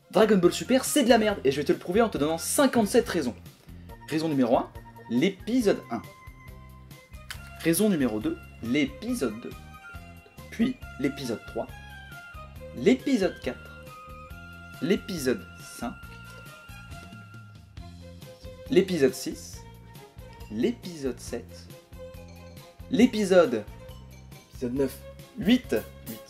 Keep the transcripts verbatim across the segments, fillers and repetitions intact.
Dragon Ball Super c'est de la merde, et je vais te le prouver en te donnant cinquante-sept raisons. Raison numéro un, l'épisode un. Raison numéro deux, l'épisode deux. Puis l'épisode trois, l'épisode quatre, l'épisode cinq, l'épisode six, l'épisode sept, l'épisode Épisode neuf. huit, huit.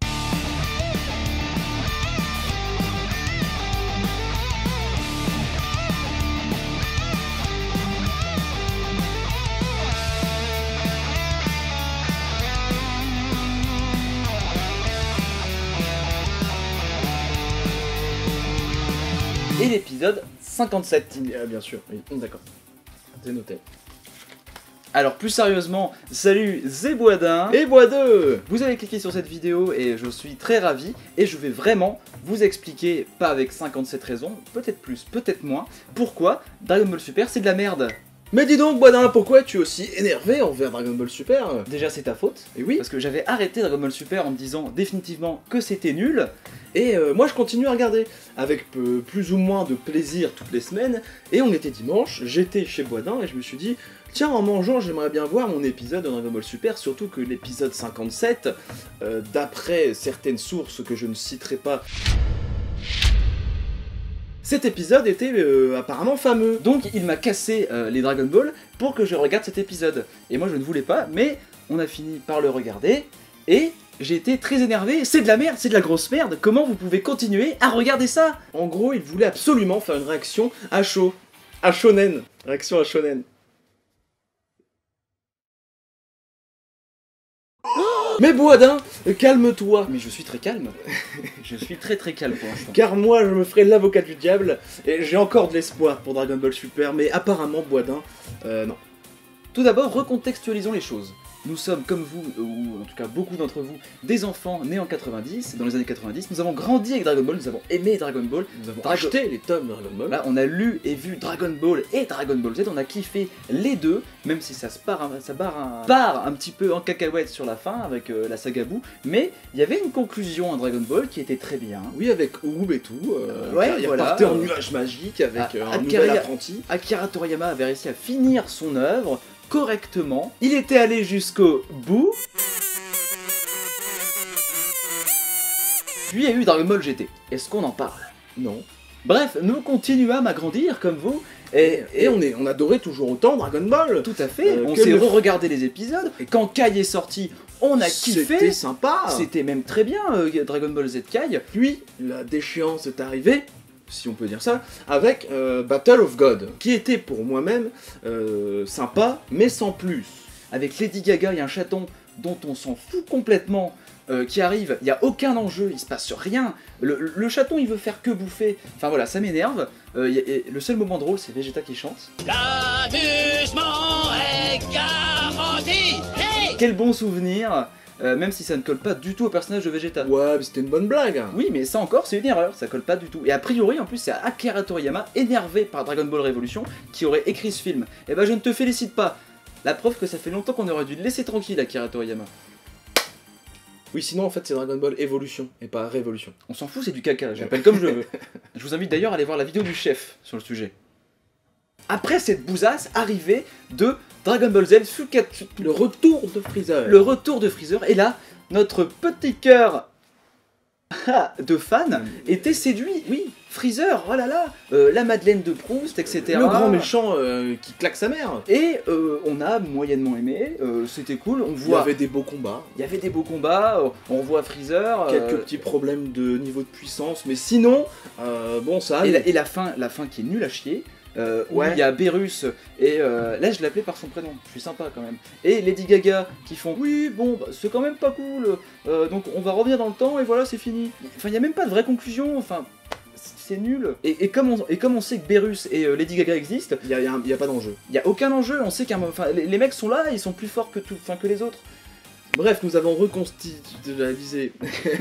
Et l'épisode cinquante-sept. Ah, bien sûr, oui, d'accord. C'est noté. Alors plus sérieusement, salut Zéboisdin Et bois deux. Vous avez cliqué sur cette vidéo et je suis très ravi, et je vais vraiment vous expliquer, pas avec cinquante-sept raisons, peut-être plus, peut-être moins, pourquoi Dragon Ball Super c'est de la merde. Mais dis donc, Boisdin, pourquoi es-tu aussi énervé envers Dragon Ball Super? Déjà c'est ta faute, Et oui, parce que j'avais arrêté Dragon Ball Super en me disant définitivement que c'était nul. et euh, moi je continue à regarder, avec euh, plus ou moins de plaisir toutes les semaines, et on était dimanche, j'étais chez Boisdin, et je me suis dit, tiens, en mangeant, j'aimerais bien voir mon épisode de Dragon Ball Super, surtout que l'épisode cinquante-sept, euh, d'après certaines sources que je ne citerai pas, cet épisode était euh, apparemment fameux. Donc il m'a cassé euh, les Dragon Ball pour que je regarde cet épisode. Et moi je ne voulais pas, mais on a fini par le regarder, et j'ai été très énervé. C'est de la merde, c'est de la grosse merde, comment vous pouvez continuer à regarder ça? En gros, il voulait absolument faire une réaction à chaud, à shonen, réaction à shonen. Mais Boisdin, calme-toi, Mais je suis très calme. Je suis très très calme pour l'instant. car moi je me ferai l'avocat du diable, et j'ai encore de l'espoir pour Dragon Ball Super, mais apparemment Boisdin, euh, non. Tout d'abord, recontextualisons les choses. Nous sommes, comme vous, ou en tout cas beaucoup d'entre vous, des enfants nés en quatre-vingt-dix, dans les années quatre-vingt-dix. Nous avons grandi avec Dragon Ball, nous avons aimé Dragon Ball. Nous avons Dragon- acheté les tomes de Dragon Ball. Là, on a lu et vu Dragon Ball et Dragon Ball Z, on a kiffé les deux, même si ça se part un, ça part un, part un petit peu en cacahuète sur la fin avec euh, la saga Boo, mais il y avait une conclusion à Dragon Ball qui était très bien. Oui, avec Oob et tout, euh, Ouais, il voilà. partait en nuage magique avec Ah, euh, un Akira- nouvel apprenti. Akira Toriyama avait réussi à finir son œuvre correctement. Il était allé jusqu'au bout. Puis il y a eu Dragon Ball G T. Est-ce qu'on en parle? Non. Bref, nous continuâmes à grandir comme vous, et, Et, on, est, on adorait toujours autant Dragon Ball. tout à fait, Euh, on quel s'est le- re-regardé les épisodes, et quand Kai est sorti, on a C'était kiffé. sympa. C'était même très bien, euh, Dragon Ball Z Kai. Puis la déchéance est arrivée, si on peut dire ça, avec euh, Battle of God, qui était pour moi-même euh, sympa, mais sans plus. Avec Lady Gaga et un chaton dont on s'en fout complètement, euh, qui arrive, il n'y a aucun enjeu, il se passe rien, le, le chaton il veut faire que bouffer, enfin voilà, ça m'énerve. Euh, y a- et le seul moment drôle c'est Vegeta qui chante. L'amusement est garanti. Hey! Quel bon souvenir, euh, même si ça ne colle pas du tout au personnage de Vegeta. Ouais, mais c'était une bonne blague. Oui, mais ça encore, c'est une erreur, ça colle pas du tout. Et a priori, en plus, c'est Akira Toriyama, énervé par Dragon Ball Revolution, qui aurait écrit ce film. Et bah, je ne te félicite pas. La preuve que ça fait longtemps qu'on aurait dû le laisser tranquille, Akira Toriyama. Oui, sinon en fait c'est Dragon Ball Evolution et pas Révolution. On s'en fout, c'est du caca, j'appelle comme je veux. Je vous invite d'ailleurs à aller voir la vidéo du chef sur le sujet. Après cette bousasse, arrivée de Dragon Ball Z Fukatsu, Le retour de Freezer. le retour de Freezer, et là, notre petit cœur de fan était séduit. Oui, Freezer, oh là là, euh, la Madeleine de Proust, et cetera. Le grand méchant euh, qui claque sa mère. Et euh, on a moyennement aimé, euh, c'était cool, on Il y voit... avait des beaux combats, Il y avait des beaux combats, euh, on voit Freezer... euh, quelques petits problèmes de niveau de puissance, mais sinon, euh, bon ça Et allait. la, et la fin, la fin qui est nulle à chier, euh, où Ouais. il y a Beerus et euh, là je l'appelais par son prénom, je suis sympa quand même. Et Lady Gaga qui font oui bon bah, c'est quand même pas cool, euh, donc on va revenir dans le temps et voilà c'est fini. Enfin il y a même pas de vraie conclusion, enfin c'est nul. Et, et, comme on, et comme on sait que Beerus et euh, Lady Gaga existent, Il y a, il y a un- il y a pas d'enjeu. il y a aucun enjeu, on sait qu'un enfin les, les mecs sont là, ils sont plus forts que tout, enfin que les autres. Bref, nous avons reconstitualisé.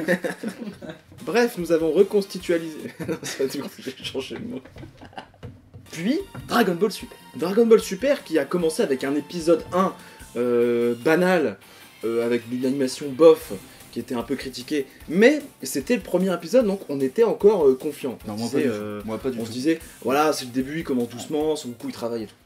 Bref, nous avons reconstitualisé. Non, ça, du coup, j'ai changé le mot. Puis Dragon Ball Super. Dragon Ball Super qui a commencé avec un épisode un euh, banal, euh, avec une animation bof, qui était un peu critiqué, mais c'était le premier épisode, donc on était encore euh, confiant. Non, On moi, disait, pas du euh, tout. Moi, pas du on tout. se disait, voilà, c'est le début, il commence doucement, son coup il travaille et tout.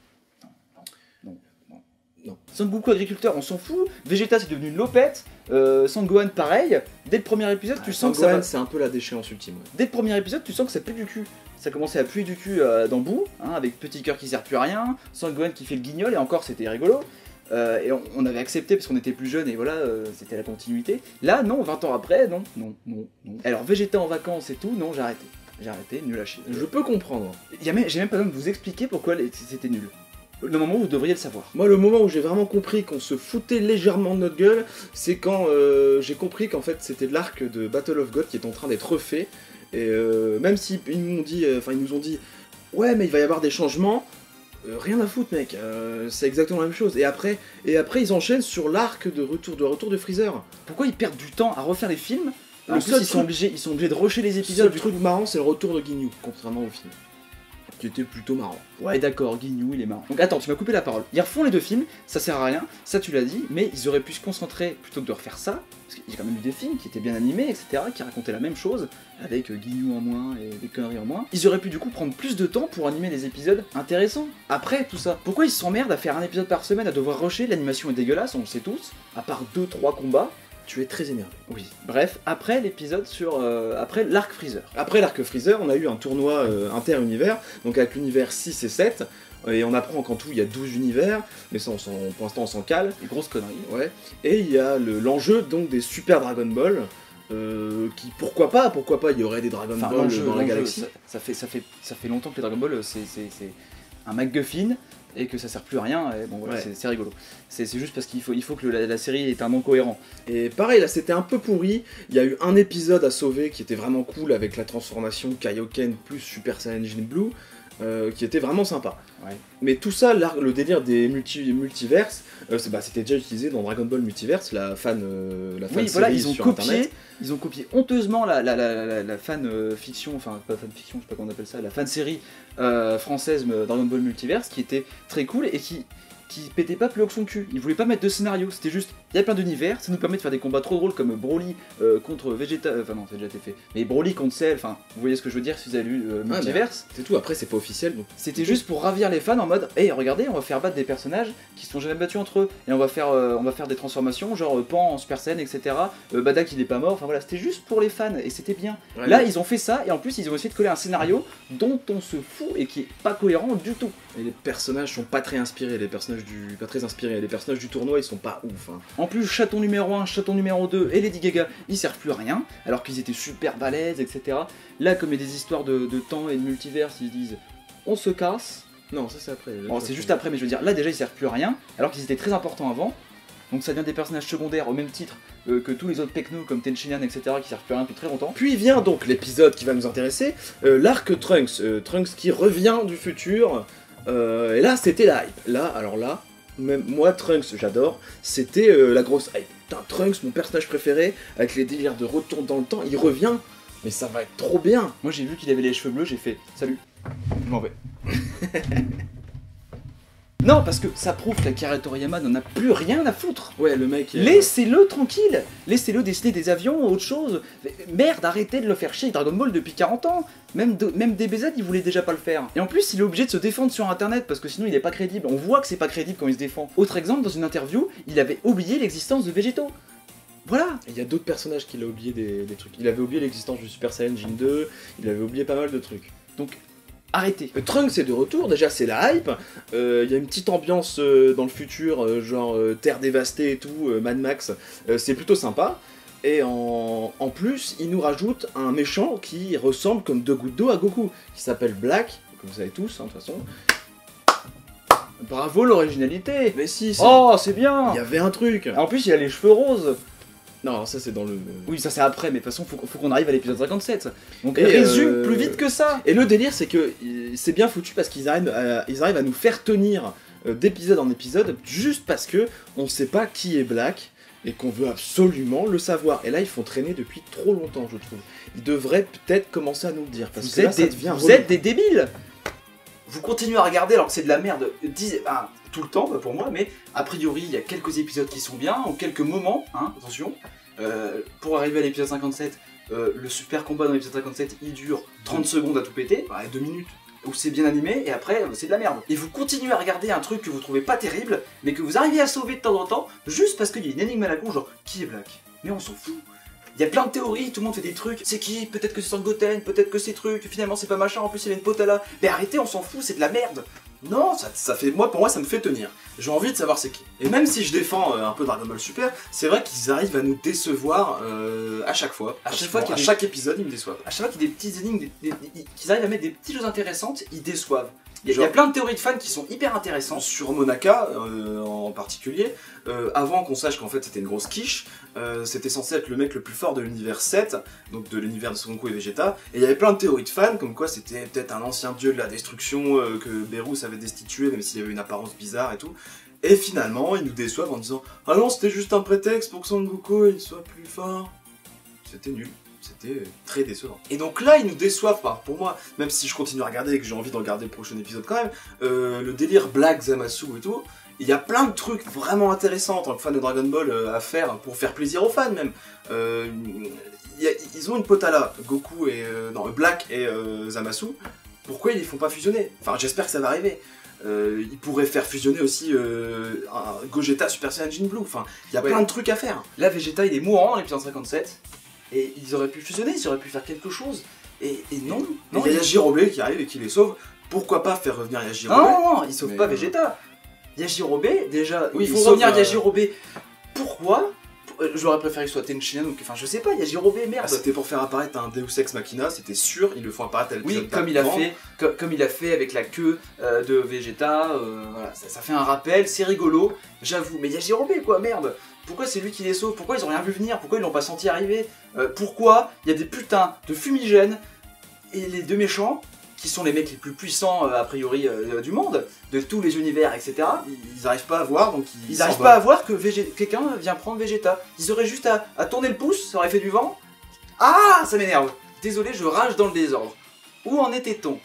Son Goku agriculteur, on s'en fout. Vegeta, c'est devenu une lopette. Euh, Sangohan, pareil. Dès le premier épisode, tu Ah, sens que ça Sangohan, va... c'est un peu la déchéance ultime. Ouais. Dès le premier épisode, tu sens que ça pue du cul. Ça commençait à puer du cul euh, dans Boo, hein, avec Petit Cœur qui sert plus à rien, Sangohan qui fait le guignol, et encore c'était rigolo. Euh, et on, on avait accepté parce qu'on était plus jeunes, et voilà, euh, c'était la continuité. Là, non, vingt ans après, non, non, non, non. Alors Vegeta en vacances et tout, non, j'ai arrêté. J'ai arrêté, nul à chier. Je peux comprendre. Y a même- J'ai même pas besoin de vous expliquer pourquoi les- c'était nul. Le moment où vous devriez le savoir. Moi, le moment où j'ai vraiment compris qu'on se foutait légèrement de notre gueule, c'est quand euh, j'ai compris qu'en fait c'était l'arc de Battle of God qui est en train d'être refait. Et euh, même si ils nous ont dit, enfin ils nous ont dit, ouais mais il va y avoir des changements, euh, rien à foutre mec, euh, c'est exactement la même chose. Et après, et après ils enchaînent sur l'arc de retour de retour de Freezer. Pourquoi ils perdent du temps à refaire les films? Le En plus, seul ils sont, truc- obligés, ils sont obligés de rusher les Le épisodes. seul truc marrant, c'est le retour de Ginyu, contrairement au film, qui était plutôt marrant. Ouais, d'accord, Guignou, il est marrant. Donc attends, tu m'as coupé la parole. Ils refont les deux films, ça sert à rien, ça tu l'as dit, mais ils auraient pu se concentrer, plutôt que de refaire ça, parce qu'il y a quand même eu des films qui étaient bien animés, et cetera, qui racontaient la même chose, avec euh, Guignou en moins et des conneries en moins. Ils auraient pu du coup prendre plus de temps pour animer des épisodes intéressants. Après tout ça, pourquoi ils s'emmerdent à faire un épisode par semaine, à devoir rusher? L'animation est dégueulasse, on le sait tous, à part deux trois combats. Tu es très énervé. Oui. Bref, après l'épisode sur... euh, après l'arc Freezer. Après l'arc Freezer, on a eu un tournoi euh, inter-univers, donc avec l'univers six et sept, et on apprend qu'en tout il y a douze univers, mais ça on s'en- pour l'instant on s'en cale. Des grosses conneries. Ouais. Et il y a le- l'enjeu donc des Super Dragon Ball, euh, qui pourquoi pas, pourquoi pas, il y aurait des Dragon Enfin, Ball l'enjeu, dans la l'enjeu, galaxie. ça, ça fait, ça, fait, ça fait longtemps que les Dragon Ball, c'est c'est- c'est un MacGuffin et que ça sert plus à rien, et bon voilà, Ouais. c'est- c'est rigolo. C'est c'est juste parce qu'il faut, il faut que la, la série ait un nom cohérent. Et pareil, là c'était un peu pourri, il y a eu un épisode à sauver qui était vraiment cool avec la transformation Kaioken plus Super Saiyajin Blue, euh, qui était vraiment sympa. Ouais. Mais tout ça, l'ar- le délire des multi multiverses, euh, c'est- bah, c'était déjà utilisé dans Dragon Ball Multiverse, la fan, euh, la fan Oui, voilà, série ils ont sur copié, Internet. ils ont copié honteusement la, la, la, la, la fan euh, fiction, enfin pas fan fiction, je sais pas comment on appelle ça, la fan série euh, française euh, Dragon Ball Multiverse, qui était très cool et qui qui pétait pas plus haut que son cul. Ils voulaient pas mettre de scénario, c'était juste, il y a plein d'univers, ça nous permet de faire des combats trop drôles comme Broly euh, contre Vegeta, euh, enfin non, c'est déjà été fait, mais Broly contre Cell, enfin, vous voyez ce que je veux dire si vous avez lu euh, Ah, Multiverse. C'est tout, après c'est pas officiel donc. C'était juste pour ravir les fans en mode, hey regardez, on va faire battre des personnages qui se sont jamais battus entre eux, et on va faire, euh, on va faire des transformations, genre euh, Pan en Super Saiyan, et cetera. Euh, Badak il est pas mort, enfin voilà, c'était juste pour les fans, et c'était bien. Ouais, Là mais- ils ont fait ça, et en plus ils ont essayé de coller un scénario dont on se fout et qui est pas cohérent du tout. Et les personnages sont pas très inspirés, les personnages du. pas très inspirés, les personnages du tournoi ils sont pas ouf. Hein. En plus, chaton numéro un, chaton numéro deux et Lady Gaga, ils servent plus à rien, alors qu'ils étaient super balèzes, et cetera. Là, comme il y a des histoires de, de temps et de multivers, ils se disent on se casse. Non, ça c'est après. Bon, c'est juste après, mais je veux dire, là déjà ils servent plus à rien, alors qu'ils étaient très importants avant. Donc ça devient des personnages secondaires au même titre euh, que tous les autres Pekno comme Tenshinhan, et cetera qui servent plus à rien depuis très longtemps. Puis vient donc l'épisode qui va nous intéresser, euh, l'arc Trunks, euh, Trunks qui revient du futur, euh, et là c'était la hype. Là, alors là, même moi Trunks j'adore, c'était euh, la grosse hype. Putain, Trunks, mon personnage préféré, avec les délires de retour dans le temps, il revient, mais ça va être trop bien. Moi j'ai vu qu'il avait les cheveux bleus, j'ai fait salut, je m'en vais. Non, parce que ça prouve qu'Akira Toriyama n'en a plus rien à foutre. Ouais, le mec... euh, Laissez-le tranquille, laissez-le dessiner des avions ou autre chose. Merde, arrêtez de le faire chier avec Dragon Ball depuis quarante ans. Même, de- même D B Z, il voulait déjà pas le faire. Et en plus, il est obligé de se défendre sur internet parce que sinon il est pas crédible. On voit que c'est pas crédible quand il se défend. Autre exemple, dans une interview, il avait oublié l'existence de Végétaux. Voilà. Il y a d'autres personnages qui l'ont oublié des, des trucs. Il avait oublié l'existence du Super Saiyajin deux, il avait oublié pas mal de trucs. Donc, arrêtez. Euh, Trunks est de retour, déjà c'est la hype, Euh, il y a une petite ambiance euh, dans le futur, euh, genre euh, terre dévastée et tout, euh, Mad Max, Euh, c'est plutôt sympa. Et en, en plus, il nous rajoute un méchant qui ressemble comme deux gouttes d'eau à Goku, qui s'appelle Black, que vous savez tous, hein, de toute façon. Bravo l'originalité. Mais si, si, Oh, c'est bien. il y avait un truc. En plus, il a les cheveux roses. Non, ça c'est dans le... Oui, ça c'est après, mais de toute façon, faut, faut qu'on arrive à l'épisode cinquante-sept. Donc, Et, résume euh, plus vite que ça. Et le délire, c'est que euh, c'est bien foutu parce qu'ils arrivent, à- ils arrivent à nous faire tenir euh, d'épisode en épisode juste parce que on sait pas qui est Black et qu'on veut absolument le savoir. Et là, ils font traîner depuis trop longtemps, je trouve. Ils devraient peut-être commencer à nous le dire parce Vous, que là, êtes, ça des, devient vous relou. êtes des débiles. Vous continuez à regarder alors que c'est de la merde dix, ah, tout le temps, pas pour moi, mais a priori, il y a quelques épisodes qui sont bien, ou quelques moments, hein, attention. euh, pour arriver à l'épisode cinquante-sept, euh, le super combat dans l'épisode cinquante-sept, il dure trente secondes à tout péter. Ouais, deux minutes. Où c'est bien animé, et après, c'est de la merde. Et vous continuez à regarder un truc que vous trouvez pas terrible, mais que vous arrivez à sauver de temps en temps, juste parce qu'il y a une énigme à la con, genre, qui est Black? Mais on s'en fout. Il y a plein de théories, tout le monde fait des trucs, c'est qui? Peut-être que c'est Son Goten, peut-être que c'est truc, finalement c'est pas machin, en plus il y a une potala. Mais arrêtez, on s'en fout, c'est de la merde. Non, ça, ça fait, moi, pour moi, ça me fait tenir. J'ai envie de savoir c'est qui. Et même si je défends euh, un peu Dragon Ball Super, c'est vrai qu'ils arrivent à nous décevoir euh, à chaque fois. À chaque fois qu'il y a à des- chaque épisode, ils me déçoivent. À chaque fois qu'il y a des petites énigmes, des- des- des- qu'ils arrivent à mettre des petites choses intéressantes, ils déçoivent. Il y, a- il y a Genre- plein de théories de fans qui sont hyper intéressantes. Sur Monaka, euh, en particulier, euh, avant qu'on sache qu'en fait c'était une grosse quiche, euh, c'était censé être le mec le plus fort de l'univers sept, donc de l'univers de Son Goku et Vegeta, et il y avait plein de théories de fans, comme quoi c'était peut-être un ancien dieu de la destruction euh, que Beerus avait destitué, même s'il avait une apparence bizarre et tout. Et finalement, ils nous déçoivent en disant « Ah non, c'était juste un prétexte pour que Son Goku il soit plus fort ». C'était nul. C'était très décevant. Et donc là, ils nous déçoivent, enfin, pour moi, même si je continue à regarder et que j'ai envie de regarder le prochain épisode quand même, euh, le délire Black, Zamasu et tout, il y a plein de trucs vraiment intéressants en tant que fan de Dragon Ball euh, à faire, pour faire plaisir aux fans même. Euh, y a- ils ont une potala, Goku et... Euh, non, Black et euh, Zamasu, pourquoi ils les font pas fusionner? Enfin, j'espère que ça va arriver. Euh, ils pourraient faire fusionner aussi euh, un Gogeta Super Saiyan Blue, enfin, il y a Ouais. plein de trucs à faire. Là, Vegeta, il est mourant dans l'épisode cinquante-sept, et ils auraient pu fusionner, ils auraient pu faire quelque chose. Et, et non, Non, non, il y a ils- Yajirobe qui arrive et qui les sauve. Pourquoi pas faire revenir Yajirobe? non, non, non, ils sauvent Mais pas non. Vegeta. Yajirobe, déjà, Oui, il il faut sauve, revenir euh, Yajirobe. Pourquoi? Euh, J'aurais préféré que ce soit Tenshinhan, ou que- enfin je sais pas, Yajirobe, Ah, merde. c'était pour faire apparaître un Deus Ex Machina, c'était sûr, ils le font apparaître à l'épisode Oui, comme il a d'avant. fait, co- comme il a fait avec la queue euh, de Vegeta, euh, voilà, ça, ça fait un rappel, c'est rigolo, j'avoue. Mais Yajirobe quoi, merde. Pourquoi c'est lui qui les sauve? Pourquoi ils ont rien vu venir? Pourquoi ils l'ont pas senti arriver? Euh, Pourquoi il y a des putains de fumigènes et les deux méchants, qui sont les mecs les plus puissants euh, a priori euh, du monde, de tous les univers, et cetera. Ils n'arrivent pas à voir, donc ils. Ils s'en n'arrivent vont. pas à voir que Végé- quelqu'un vient prendre Vegeta. Ils auraient juste à, à tourner le pouce, ça aurait fait du vent. Ah, ça m'énerve. Désolé, je rage dans le désordre. Où en était-on?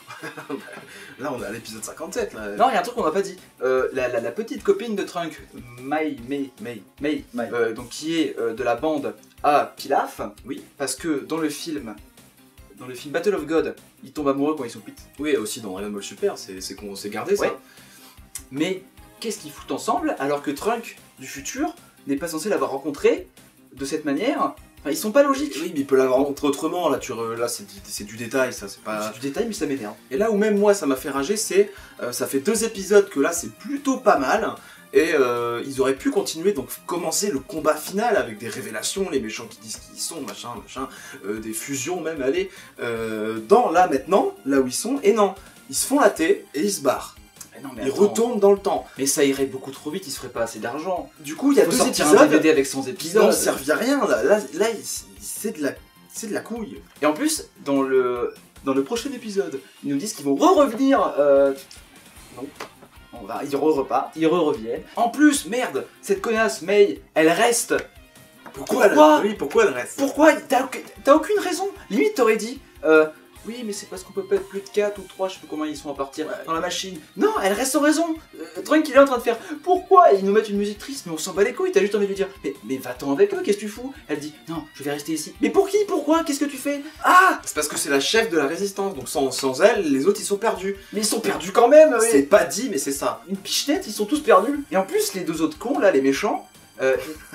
Là, on est à l'épisode cinquante-sept. Là. Non, il y a un truc qu'on n'a pas dit. Euh, la, la- la petite copine de Trunk, Mai, Mei, Mei, Mei, Mai. euh, donc qui est euh, de la bande à Pilaf. Oui. Parce que dans le film, dans le film Battle of God, ils tombent amoureux quand ils sont petites. Oui, aussi dans Dragon Ball Super, c'est c'est qu'on s'est gardé ça. Ouais. Mais qu'est-ce qu'ils foutent ensemble alors que Trunk du futur n'est pas censé l'avoir rencontré de cette manière? Enfin, ils sont pas logiques. Oui, mais il peut l'avoir rencontré autrement, là, tu re- là c'est du, c'est du détail, ça, c'est pas... C'est du détail, mais ça m'énerve. Et là où même moi ça m'a fait rager, c'est, euh, ça fait deux épisodes que là c'est plutôt pas mal, et euh, ils auraient pu continuer, donc commencer le combat final avec des révélations, les méchants qui disent qui ils sont, machin, machin, euh, des fusions même, allez, euh, dans là maintenant, là où ils sont, et non, ils se font la thé et ils se barrent. Mais non, mais Ils attends. retournent dans le temps. Mais ça irait beaucoup trop vite, ils se feraient pas assez d'argent. Du coup, il y a Faut deux sortir un épisodes D V D avec cent qui épisodes. n'ont servi à rien, là, là, là il- c'est de la... c'est de la couille. Et en plus, dans le, dans le prochain épisode, ils nous disent qu'ils vont re-revenir. Euh... Non. On va, ils re-repartent, ils re-reviennent. En plus, merde, cette connasse Mei, elle reste. Pourquoi, Pourquoi elle... Oui, pourquoi elle reste? Pourquoi? T'as aucun- t'as aucune raison. Limite, t'aurais dit. Euh, oui, mais c'est parce qu'on peut pas être plus de quatre ou trois, je sais pas comment ils sont à partir dans la machine. Non, elle reste sans raison. Euh, Trunk, il est en train de faire pourquoi? Et ils nous mettent une musique triste, mais on s'en bat les couilles. T'as juste envie de lui dire mais, mais va-t'en avec eux, qu'est-ce que tu fous? Elle dit non, je vais rester ici. Mais pour qui? Pourquoi? Qu'est-ce que tu fais? Ah! C'est parce que c'est la chef de la résistance, donc sans, sans elle, les autres ils sont perdus. Mais ils sont perdus quand même. oui. C'est pas dit, mais c'est ça. Une pichenette, ils sont tous perdus. Et en plus, les deux autres cons, là, les méchants, euh,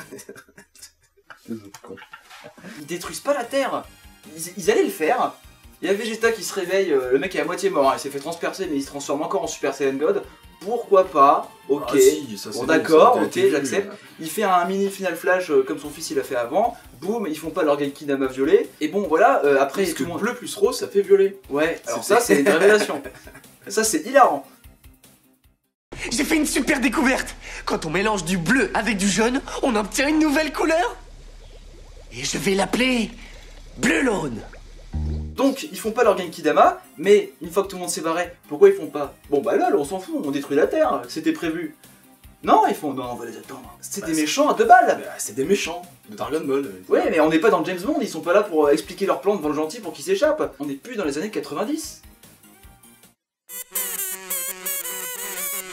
ils détruisent pas la Terre. Ils, ils allaient le faire. Il y a Vegeta qui se réveille, euh, le mec est à moitié mort, hein, il s'est fait transpercer, mais il se transforme encore en Super Saiyan God. Pourquoi pas? Ok. Ah, si, ça, c'est Bon, bon, d'accord, ça a ok, été vu, j'accepte. là. Il fait un mini Final Flash euh, comme son fils il a fait avant. Boum, ils font pas leur Genki Dama violet. Et bon, voilà, euh, après Parce tout que le monde. bleu plus rose, ça fait violet. Ouais, alors C'est- ça, c'est une révélation. Ça, c'est hilarant. J'ai fait une super découverte. Quand on mélange du bleu avec du jaune, on obtient une nouvelle couleur. Et je vais l'appeler Bleu Laune. Donc, ils font pas leur Genki Dama, mais une fois que tout le monde s'est barré, pourquoi ils font pas? Bon bah là, on s'en fout, on détruit la Terre, c'était prévu. Non, ils font, non, on va les attendre. C'est Bah, des c'est- méchants à deux balles. Bah, c'est des méchants de Dragon Ball. Ouais, mais on n'est pas dans James Bond, ils sont pas là pour euh, expliquer leur plan devant le gentil pour qu'ils s'échappent. On n'est plus dans les années quatre-vingt-dix.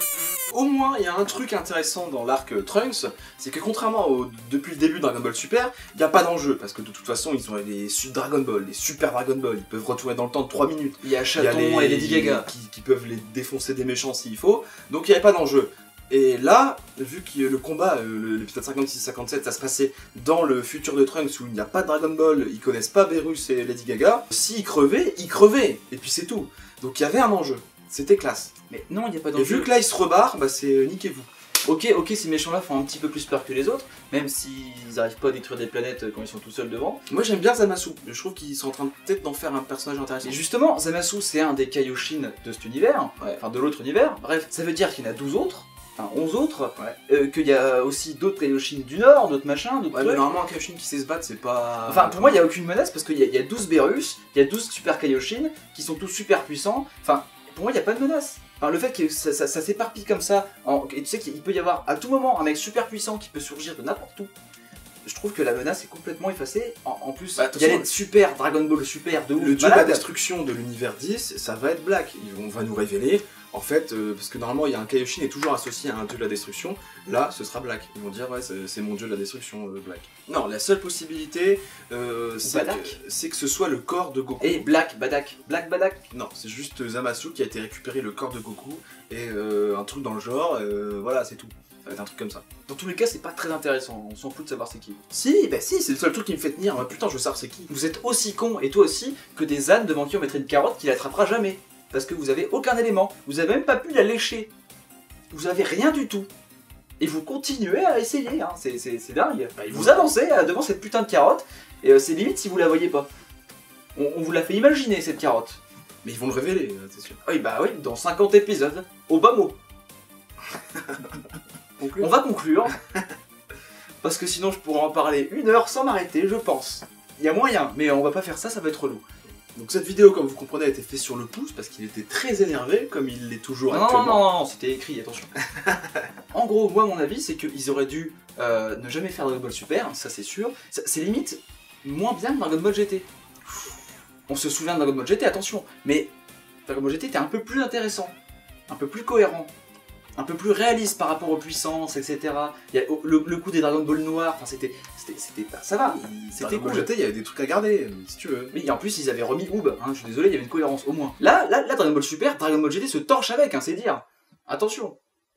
Au moins, il y a un truc intéressant dans l'arc euh, Trunks, c'est que contrairement au depuis le début de Dragon Ball Super, il n'y a pas d'enjeu, parce que de toute façon, ils ont les Sud Dragon Ball, les Super Dragon Ball, ils peuvent retourner dans le temps de trois minutes. Il y a Il y a Chaton les, et Lady Gaga. Qui, qui peuvent les défoncer des méchants s'il faut, donc il n'y avait pas d'enjeu. Et là, vu que le combat, euh, l'épisode cinquante-six cinquante-sept, ça se passait dans le futur de Trunks où il n'y a pas de Dragon Ball, ils connaissent pas Beerus et Lady Gaga, s'ils crevaient, ils crevaient, et puis c'est tout. Donc il y avait un enjeu, c'était classe. Mais non, il n'y a pas Et d'enjeu. vu que là ils se rebarrent, bah c'est euh, niquez-vous. Ok, ok, ces méchants-là font un petit peu plus peur que les autres, même s'ils n'arrivent pas à détruire des planètes quand ils sont tout seuls devant. Moi j'aime bien Zamasu, je trouve qu'ils sont en train de peut-être d'en faire un personnage intéressant. Et justement, Zamasu, c'est un des Kaioshin de cet univers, Ouais. enfin de l'autre univers. Bref, ça veut dire qu'il y en a douze autres, enfin onze autres, Ouais. euh, qu'il y a aussi d'autres Kaioshin du Nord, d'autres machins, d'autres Ouais, mais trucs. normalement un Kaioshin qui sait se battre, c'est pas... Enfin, pour moi, il n'y a aucune menace parce qu'il y, a- il y a douze Beerus, il y a douze Super Kaioshin qui sont tous super puissants. Enfin, pour moi, il n'y a pas de menace. Enfin, le fait que ça, ça- ça s'éparpille comme ça, en- et tu sais qu'il peut y avoir à tout moment un mec super puissant qui peut surgir de n'importe où. Je trouve que la menace est complètement effacée. En, en plus, Bah, il y a attention, les super Dragon Ball super de ouf. Le dieu de la malade. destruction de l'univers dix, ça va être Black. Ils vont- On va nous révéler, en fait, euh, parce que normalement il y a un Kaioshin est toujours associé à un dieu de la destruction, là ce sera Black. Ils vont dire ouais c'est c'est mon dieu de la destruction, euh, Black. Non, la seule possibilité, euh, c'est Badak. que, c'est que ce soit le corps de Goku. Et Black Badak. Black Badak. Non, c'est juste Zamasu qui a été récupéré le corps de Goku, et euh, un truc dans le genre, euh, voilà c'est tout. Ça va être un truc comme ça. Dans tous les cas, c'est pas très intéressant. On s'en fout de savoir c'est qui. Si, bah si, c'est le seul truc qui me fait tenir. Putain, je veux savoir c'est qui. Vous êtes aussi con, et toi aussi, que des ânes devant qui on mettrait une carotte qui l'attrapera jamais. Parce que vous avez aucun élément. Vous avez même pas pu la lécher. Vous avez rien du tout. Et vous continuez à essayer, hein. c'est c'est- c'est dingue. Bah, ils vous vont- avancez euh, devant cette putain de carotte, et euh, c'est limite si vous la voyez pas. On, on vous l'a fait imaginer cette carotte. Mais ils vont le révéler, euh, c'est sûr. Oui, bah oui, dans cinquante épisodes, au bas mot. On va conclure. Parce que sinon je pourrais en parler une heure sans m'arrêter, je pense. Il y a moyen, mais on va pas faire ça, ça va être relou. Donc cette vidéo, comme vous comprenez, a été faite sur le pouce parce qu'il était très énervé, comme il l'est toujours Non, non, actuellement. non, non, c'était écrit, attention. En gros, moi, mon avis, c'est qu'ils auraient dû euh, ne jamais faire Dragon Ball Super, ça c'est sûr. Ça- C'est limite moins bien que Dragon Ball G T. On se souvient de Dragon Ball G T, attention, mais Dragon Ball G T était un peu plus intéressant, un peu plus cohérent, un peu plus réaliste par rapport aux puissances, et cetera. Il y a, le, le coup des Dragon Ball noirs, enfin c'était, c'était, c'était, ça va, c'était Dragon Ball cool. G T, il y avait des trucs à garder, si tu veux. Oui, et en plus ils avaient remis Oob, hein, je suis désolé, il y avait une cohérence au moins. Là, là, là, Dragon Ball Super, Dragon Ball G T se torche avec, hein, c'est dire. Attention.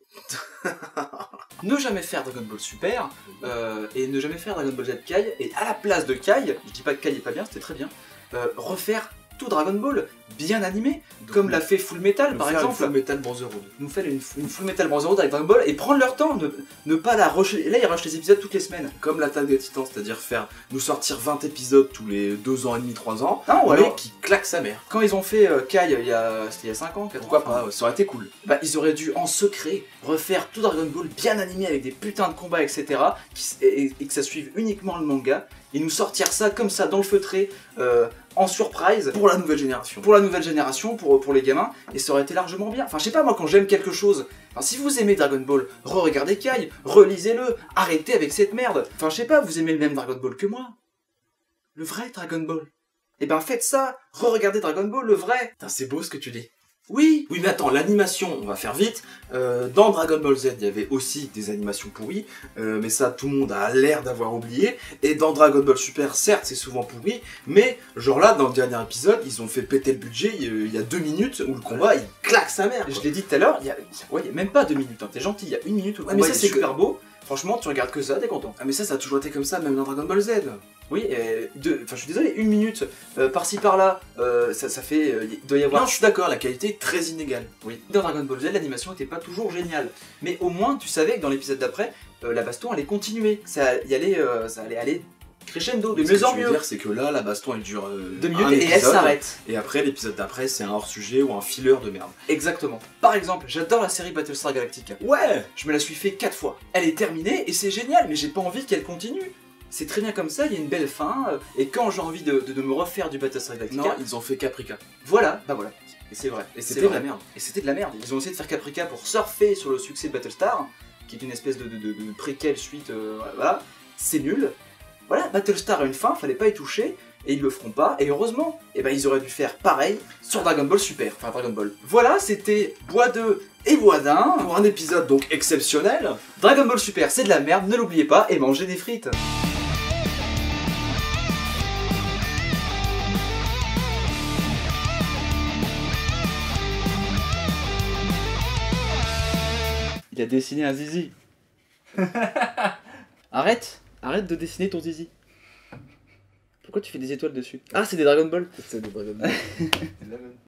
Ne jamais faire Dragon Ball Super, euh, et ne jamais faire Dragon Ball Z Kai, et à la place de Kai, je dis pas que Kai est pas bien, c'était très bien, euh, refaire tout Dragon Ball bien animé, comme l'a fait Full Metal par exemple. Full Metal Brotherhood. Nous faire une, une Full Metal Brotherhood avec Dragon Ball et prendre leur temps, ne, ne pas la rusher. Là, ils rushent les épisodes toutes les semaines. Comme l'attaque des titans, c'est-à-dire faire nous sortir vingt épisodes tous les deux ans et demi, trois ans, Non, ou mais alors, qui claque sa mère. quand ils ont fait euh, Kai il y a, c'était il y a cinq ans, quatre ans, Pourquoi pas, ça aurait été cool. bah, ils auraient dû en secret refaire tout Dragon Ball bien animé avec des putains de combats, et cetera. Qui, et, et que ça suive uniquement le manga. Et nous sortir ça comme ça dans le feutré, euh, en surprise, Pour la nouvelle génération. pour la nouvelle génération, pour, pour les gamins. Et ça aurait été largement bien. Enfin, je sais pas, moi, quand j'aime quelque chose, enfin, si vous aimez Dragon Ball, re-regardez Kai, relisez-le, arrêtez avec cette merde. Enfin, je sais pas, vous aimez le même Dragon Ball que moi. Le vrai Dragon Ball. Et ben faites ça, re-regardez Dragon Ball, le vrai. Putain, c'est beau ce que tu dis. Oui. Oui, mais attends, l'animation, on va faire vite. Euh, dans Dragon Ball Z, il y avait aussi des animations pourries, euh, mais ça, tout le monde a l'air d'avoir oublié. Et dans Dragon Ball Super, certes, c'est souvent pourri, mais genre là, dans le dernier épisode, ils ont fait péter le budget il y a- il y a deux minutes où le combat, il claque sa mère. Je quoi. l'ai dit tout à l'heure, il y a, ouais, il y a même pas deux minutes, hein. T'es gentil, il y a une minute où le Ouais, combat mais ça, est c'est super beau. Franchement, tu regardes que ça, t'es content. Ah, mais ça, ça a toujours été comme ça, même dans Dragon Ball Z. Oui, euh, deux- enfin je suis désolé, une minute euh, par-ci par-là, euh, ça, ça fait, euh, il doit y avoir. Non, je suis d'accord, la qualité est très inégale. Oui. Dans Dragon Ball Z, l'animation était pas toujours géniale, mais au moins tu savais que dans l'épisode d'après, euh, la baston allait continuer, ça y allait, euh, ça allait aller crescendo, de Mais ce mieux que en je veux mieux. dire, c'est que là, la baston, elle dure euh, Deux un minutes et elle épisode, s'arrête. Et après, l'épisode d'après, c'est un hors-sujet ou un filler de merde. Exactement. Par exemple, j'adore la série Battlestar Galactica. Ouais. Je me la suis fait quatre fois. Elle est terminée et c'est génial, mais j'ai pas envie qu'elle continue. C'est très bien comme ça, il y a une belle fin, euh, et quand j'ai envie de, de- de me refaire du Battlestar Galactica, Non, ils ont fait Caprica. voilà, bah voilà. Et c'est vrai. Et C'est c'était de vrai. la merde. Et c'était de la merde. Ils ont essayé de faire Caprica pour surfer sur le succès de Battlestar, qui est une espèce de, de, de, de préquel suite, euh, voilà. C'est nul. Voilà, Battlestar a une fin, fallait pas y toucher. et ils le feront pas, et heureusement, et ben ils auraient dû faire pareil sur Dragon Ball Super, enfin Dragon Ball. Voilà, c'était Bois deux et Bois d'un, Pour un épisode donc exceptionnel. Dragon Ball Super c'est de la merde, ne l'oubliez pas, et mangez des frites. Il a dessiné un zizi. Arrête, arrête de dessiner ton zizi. Pourquoi tu fais des étoiles dessus? Ah, c'est des Dragon Ball. C'est de Dragon Ball.